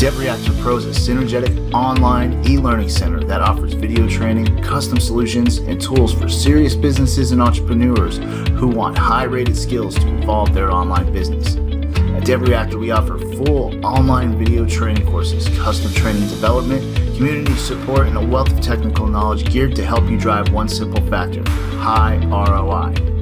Dev-Reactor Pro is a synergetic online e-learning center that offers video training, custom solutions, and tools for serious businesses and entrepreneurs who want high-rated skills to evolve their online business. At Dev-Reactor, we offer full online video training courses, custom training development, community support, and a wealth of technical knowledge geared to help you drive one simple factor: high ROI.